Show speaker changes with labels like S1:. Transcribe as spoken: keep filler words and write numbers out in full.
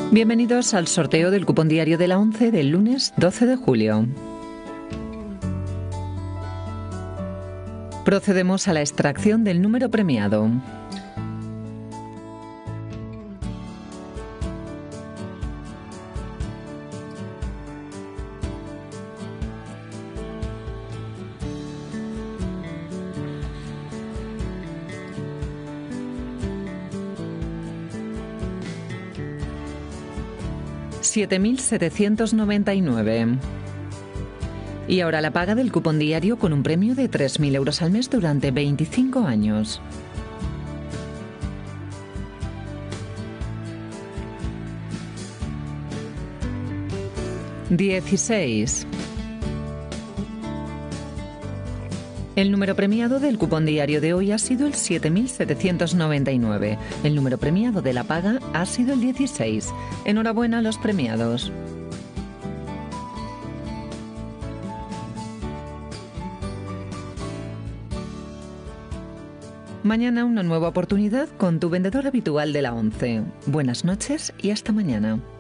S1: Bienvenidos al sorteo del cupón diario de la once del lunes doce de julio. Procedemos a la extracción del número premiado. siete mil setecientos noventa y nueve. Y ahora la paga del cupón diario con un premio de tres mil euros al mes durante veinticinco años. dieciséis. El número premiado del cupón diario de hoy ha sido el siete mil setecientos noventa y nueve. El número premiado de la paga ha sido el dieciséis. Enhorabuena a los premiados. Mañana una nueva oportunidad con tu vendedor habitual de la once. Buenas noches y hasta mañana.